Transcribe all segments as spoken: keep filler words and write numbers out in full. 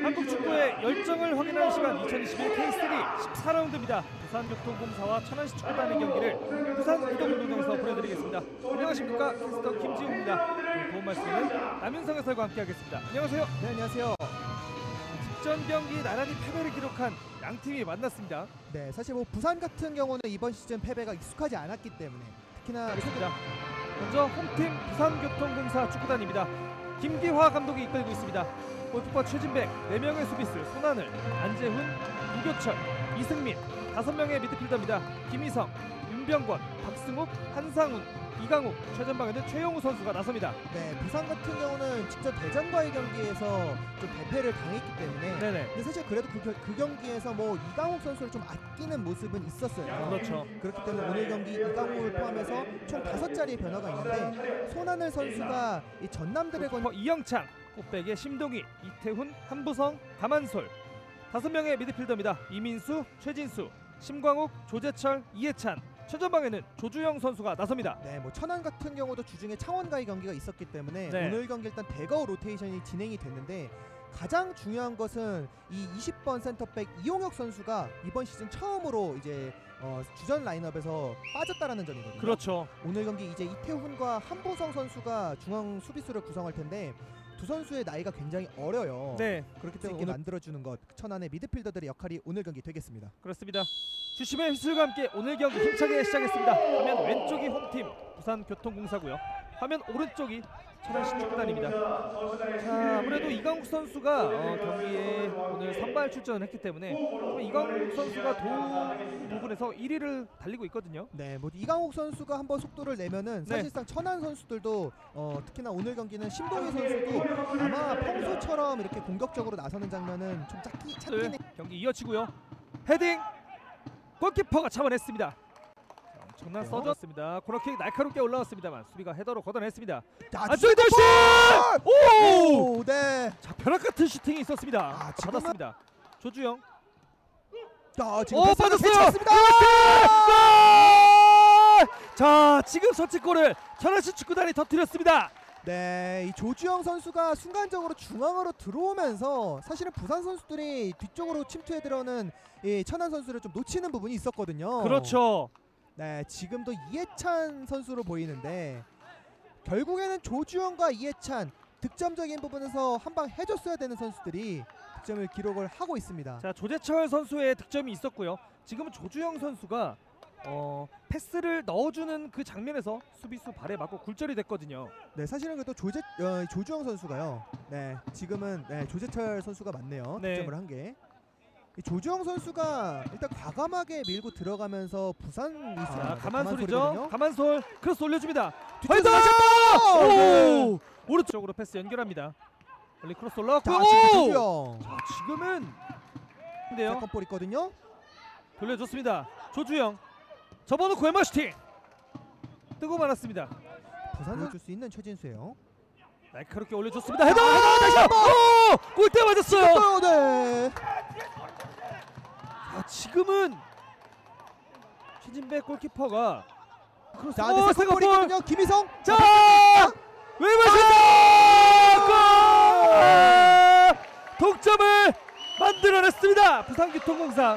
한국 축구의 열정을 확인하는 시간 이천이십일 케이쓰리 십사 라운드입니다. 부산교통공사와 천안시 축구단의 경기를 부산 이동운동장에서 보내드리겠습니다. 안녕하십니까, 캐스터 김지웅입니다. 오늘 도움 말씀은 남윤성 해설과 함께하겠습니다. 안녕하세요. 네, 안녕하세요. 직전 경기 나란히 패배를 기록한 양 팀이 만났습니다. 네, 사실 뭐 부산 같은 경우는 이번 시즌 패배가 익숙하지 않았기 때문에 특히나 그렇습니다. 먼저 홈팀 부산교통공사 축구단입니다. 김기화 감독이 이끌고 있습니다. 골키퍼 최진백, 네 명의 수비수 손하늘, 안재훈, 유교철, 이승민, 다섯 명의 미드필더입니다. 김희성, 윤병권, 박승욱, 한상훈, 이강욱, 최전방에는 최용우 선수가 나섭니다. 네, 부산 같은 경우는 직접 대전과의 경기에서 좀 대패를 당했기 때문에 네네. 근데 사실 그래도 그, 겨, 그 경기에서 뭐 이강욱 선수를 좀 아끼는 모습은 있었어요. 그렇죠. 그렇기 때문에 오늘 경기 이강욱을 포함해서 총 다섯 자리의 변화가 있는데 손하늘 선수가 이 전남 드래곤 골키퍼 이영창, 꽃백의 심동희, 이태훈, 한부성, 가만솔, 다섯 명의 미드필더입니다. 이민수, 최진수, 심광욱, 조재철, 이해찬, 최전방에는 조주영 선수가 나섭니다. 네, 뭐 천안 같은 경우도 주중에 창원과의 경기가 있었기 때문에 네. 오늘 경기 일단 대거 로테이션이 진행이 됐는데 가장 중요한 것은 이 이십 번 센터백 이용혁 선수가 이번 시즌 처음으로 이제 어, 주전 라인업에서 빠졌다라는 점이거든요. 그렇죠. 오늘 경기 이제 이태훈과 한보성 선수가 중앙 수비수를 구성할 텐데 두 선수의 나이가 굉장히 어려요. 네, 그렇기 때문에 오늘... 만들어주는 것 천안의 미드필더들의 역할이 오늘 경기 되겠습니다. 그렇습니다. 주심의 휘슬과 함께 오늘 경기 힘차게 시작했습니다. 화면 왼쪽이 홈팀 부산교통공사고요. 화면 오른쪽이 천안시 축구단입니다. 자, 아무래도 이강욱 선수가 어, 경기에 오늘 선발 출전을 했기 때문에 이강욱 선수가 도움 부분에서 일 위를 달리고 있거든요. 네, 뭐 이강욱 선수가 한번 속도를 내면은 네. 사실상 천안 선수들도 어, 특히나 오늘 경기는 심동희 선수도 아마 평소처럼 이렇게 공격적으로 나서는 장면은 좀 찾기 찾긴 해. 경기 이어지고요. 헤딩 골키퍼가 잡아냈습니다. 엄청난 서졌습니다. 코너킥 날카롭게 올라왔습니다만 수비가 헤더로 걷어냈습니다. 안쪽에 돌시! 오! 오! 네. 자, 벼락 같은 슈팅이 있었습니다. 아, 지금은... 받았습니다. 조주영. 자, 지금 오, 빠졌어요. 자, 지금 선취골을 천안시 축구단이 터뜨렸습니다. 네, 이 조주영 선수가 순간적으로 중앙으로 들어오면서 사실은 부산 선수들이 뒤쪽으로 침투해 들어오는 이 천안 선수를 좀 놓치는 부분이 있었거든요. 그렇죠. 네, 지금도 이해찬 선수로 보이는데 결국에는 조주영과 이해찬 득점적인 부분에서 한 방 해줬어야 되는 선수들이 득점을 기록을 하고 있습니다. 자, 조재철 선수의 득점이 있었고요. 지금은 조주영 선수가 어, 패스를 넣어주는 그 장면에서 수비수 발에 맞고 굴절이 됐거든요. 네, 사실은 그래도 조재 어, 조주영 선수가요. 네, 지금은 네, 조재철 선수가 맞네요. 네. 득점을 한 게. 이 조주영 선수가 일단 과감하게 밀고 들어가면서 부산 미스 자, 가만솔이죠. 가만솔 크로스 올려줍니다. 헤더! 오! 네. 오른쪽으로 패스 연결합니다. 멀리 크로스 올라왔고. 자, 지금 조주영. 자, 지금은 근데요. 세컨볼 있거든요. 돌려줬습니다. 조주영. 접어놓고 왼발 슈팅. 뜨고 말았습니다. 부산을 줄 수 있는 최진수예요. 날카롭게 올려줬습니다. 헤더! 헤더! 다시 한번! 오! 골대 맞았어요. 네. 자, 지금은 최진백 골키퍼가 크로스. 자, 네, 세컨볼 있거든요. 김희성. 자! 왼발 슈팅! 동점을 만들어냈습니다. 부산교통공사.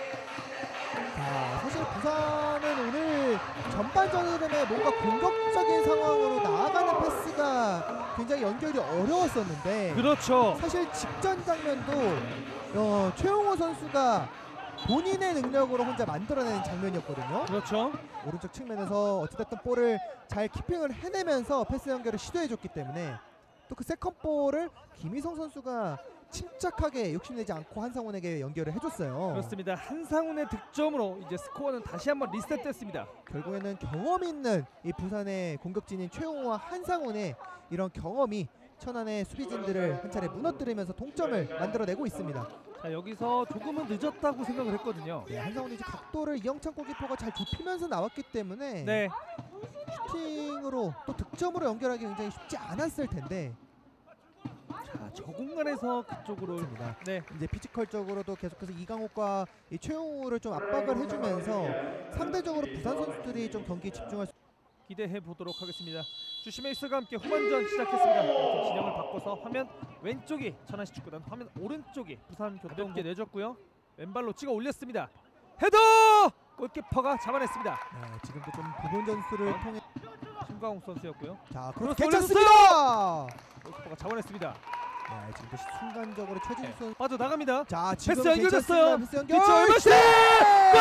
자, 사실 부산은 오늘 전반전 흐름에 뭔가 공격적인 상황으로 나아가는 패스가 굉장히 연결이 어려웠었는데 그렇죠. 사실 직전 장면도 어, 최용호 선수가 본인의 능력으로 혼자 만들어내는 장면이었거든요. 그렇죠. 오른쪽 측면에서 어찌됐든 볼을 잘 키핑을 해내면서 패스 연결을 시도해줬기 때문에 또 그 세컨볼을 김희성 선수가 침착하게 욕심내지 않고 한상훈에게 연결을 해줬어요. 그렇습니다. 한상훈의 득점으로 이제 스코어는 다시 한번 리셋됐습니다. 결국에는 경험 있는 이 부산의 공격진인 최용호와 한상훈의 이런 경험이 천안의 수비진들을 한 차례 무너뜨리면서 동점을 만들어내고 있습니다. 자, 여기서 조금은 늦었다고 생각을 했거든요. 네, 한상훈이 이제 각도를 이영찬 골키퍼가 잘 좁히면서 나왔기 때문에 네. 슈팅으로 또 득점으로 연결하기 굉장히 쉽지 않았을 텐데 자, 저 공간에서 그쪽으로 있습니다. 네. 이제 피지컬적으로도 계속해서 이강욱과 이 최용우를 좀 압박을 해주면서 상대적으로 부산 선수들이 좀 경기에 집중할 수 기대해 보도록 하겠습니다. 주심의 휘슬과 함께 후반전 시작했습니다. 팀 진영을 바꿔서 화면 왼쪽이 천안시 축구단, 화면 오른쪽이 부산교통공사 내줬고요. 왼발로 찍어 올렸습니다. 헤더! 골키퍼가 잡아냈습니다. 네, 지금도 좀 부분 전술을 어? 통해 신광욱 선수였고요. 자, 크로스 그렇게 괜찮습니다. 골키퍼가 잡아냈습니다. 네, 지금도 순간적으로 최진수 네. 선수. 빠져나갑니다. 자, 지금 패스 연결됐어요. 괜찮습니다. 패스 연결. 뒤쪽 얼마씩 네!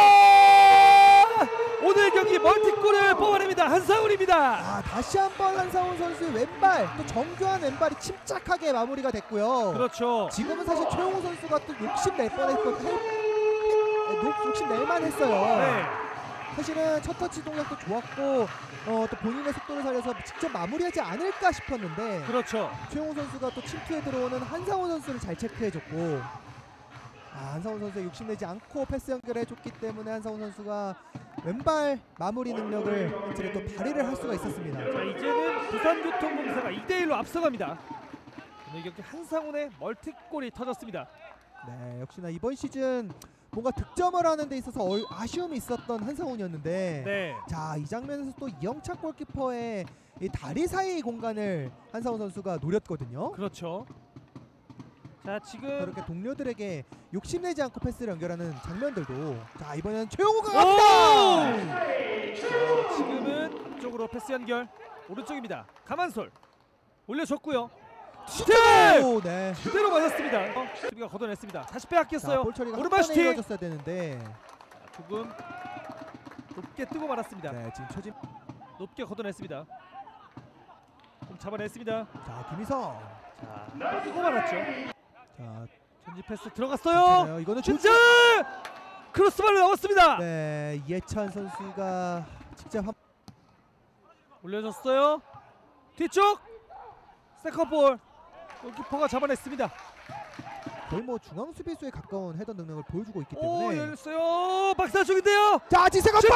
골! 오늘 경기 멀티골을 뽑아냅니다. 한상훈입니다. 아, 다시 한번 한상훈 선수의 왼발, 또 정교한 왼발이 침착하게 마무리가 됐고요. 그렇죠. 지금은 사실 최용우 선수가 또 욕심낼 뻔했거든요. 욕심낼만 했어요. 네. 사실은 첫 터치 동작도 좋았고 어, 또 본인의 속도를 살려서 직접 마무리하지 않을까 싶었는데 그렇죠. 최용우 선수가 또 침투에 들어오는 한상훈 선수를 잘 체크해줬고, 아, 한상훈 선수가 욕심내지 않고 패스 연결해줬기 때문에 한상훈 선수가 왼발 마무리 능력을 이제 또 발휘를 할 수가 있었습니다. 자, 이제는 부산교통공사가 이 대 일로 앞서갑니다. 오늘 경기 한상훈의 멀티골이 터졌습니다. 네, 역시나 이번 시즌 뭔가 득점을 하는 데 있어서 얼, 아쉬움이 있었던 한상훈이었는데 네. 자, 이 장면에서 또 이영찬 골키퍼의 이 다리 사이 공간을 한상훈 선수가 노렸거든요. 그렇죠. 자, 지금 그렇게 동료들에게 욕심내지 않고 패스를 연결하는 장면들도, 자, 이번에는 최용우가 오! 갑니다. 자, 지금은 앞쪽으로 패스 연결. 오른쪽입니다. 가만솔 올려줬고요. 슈팅! 오, 네. 그대로 맞았습니다. 어, 수비가 걷어냈습니다. 다시 자, 빼앗겼어요. 볼 처리가 한 오른발 번에 슈팅! 이루어졌어야 되는데, 조금 높게 뜨고 말았습니다. 네, 지금 처진. 높게 걷어냈습니다. 공 잡아냈습니다. 자, 김희성. 자, 뜨고 말았죠. 자, 전지 패스 들어갔어요. 괜찮아요. 이거는 진짜 크로스바를 넣었습니다. 네, 이해찬 선수가 직접 한. 올려줬어요. 뒤쪽 세컨볼 골키퍼가 잡아냈습니다. 거의 뭐 중앙 수비수에 가까운 헤더 능력을 보여주고 있기 오, 때문에. 열렸어요. 박사 쪽인데요. 자, 지세컨 슈팅!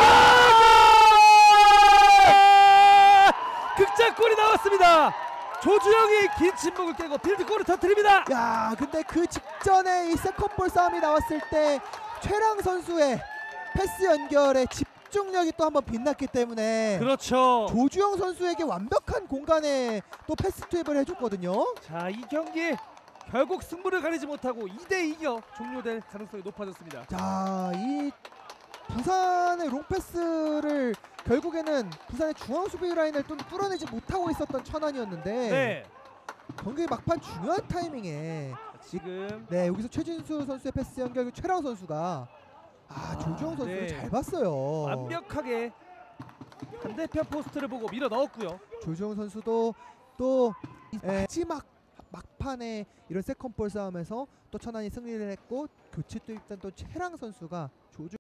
극장골이 나왔습니다. 조주영이 긴 침묵을 깨고 필드골을 터뜨립니다. 야, 근데 그 직전에 이 세컨볼 싸움이 나왔을 때 최랑 선수의 패스 연결에 집중력이 또 한번 빛났기 때문에 그렇죠. 조주영 선수에게 완벽한 공간에 또 패스 투입을 해줬거든요. 자, 이 경기 결국 승부를 가리지 못하고 이 대 이겨 종료될 가능성이 높아졌습니다. 자, 이 부산의 롱패스를 결국에는 부산의 중앙 수비 라인을 또 뚫어내지 못하고 있었던 천안이었는데, 네. 경기 막판 중요한 타이밍에 지금 네, 여기서 최진수 선수의 패스 연결, 그 최랑 선수가 아, 조주영 선수를 네. 잘 봤어요. 완벽하게 반대편 포스트를 보고 밀어 넣었고요. 조주영 선수도 또 이 마지막 막판에 이런 세컨볼 싸움에서 또 천안이 승리를 했고, 교체 투입된 또 최랑 선수가 조주